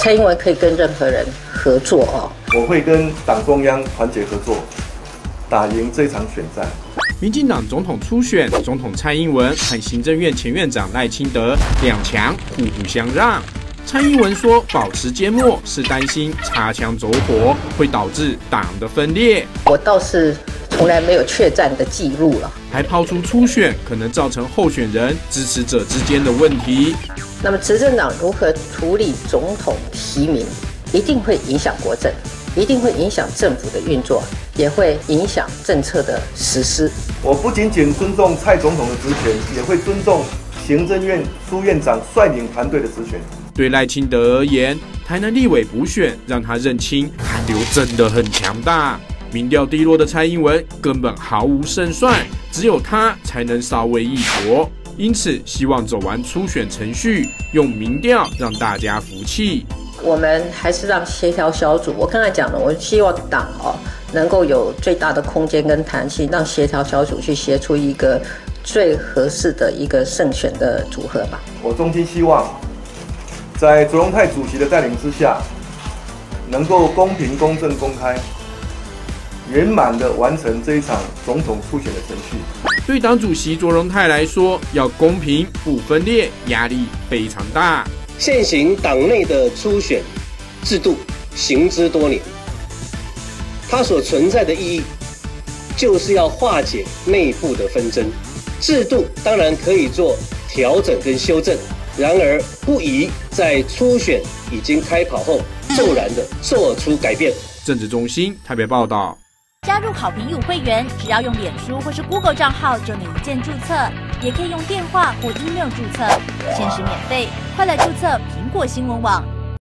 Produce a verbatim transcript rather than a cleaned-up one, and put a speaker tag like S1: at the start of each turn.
S1: 蔡英文可以跟任何人合作哦。
S2: 我会跟党中央团结合作，打赢这场选战。
S3: 民进党总统初选，总统蔡英文和行政院前院长赖清德两强互不相让。蔡英文说，保持缄默是担心擦枪走火会导致党的分裂。
S1: 我倒是从来没有确战的记录了，
S3: 还抛出初选可能造成候选人支持者之间的问题。
S1: 那么执政党如何处理总统提名，一定会影响国政，一定会影响政府的运作，也会影响政策的实施。
S2: 我不仅仅尊重蔡总统的职权，也会尊重行政院苏院长率领团队的职权。
S3: 对赖清德而言，台南立委补选让他认清韩流真的很强大。民调低落的蔡英文根本毫无胜算，只有他才能稍微一搏。因此，希望走完初选程序，用民调让大家服气。
S1: 我们还是让协调小组，我刚才讲了，我希望党哦能够有最大的空间跟弹性，让协调小组去协出一个最合适的一个胜选的组合吧。
S2: 我衷心希望，在卓荣泰主席的带领之下，能够公平、公正、公开，圆满地完成这一场总统初选的程序。
S3: 对党主席卓荣泰来说，要公平不分裂，压力非常大。
S4: 现行党内的初选制度行之多年，它所存在的意义，就是要化解内部的纷争。制度当然可以做调整跟修正，然而不宜在初选已经开跑后骤然的做出改变。
S3: 政治中心台北报道。
S5: 加入好评五会员，只要用脸书或是 Google 账号就能一键注册，也可以用电话或 email 注册，限时免费。快来注册苹果新闻网。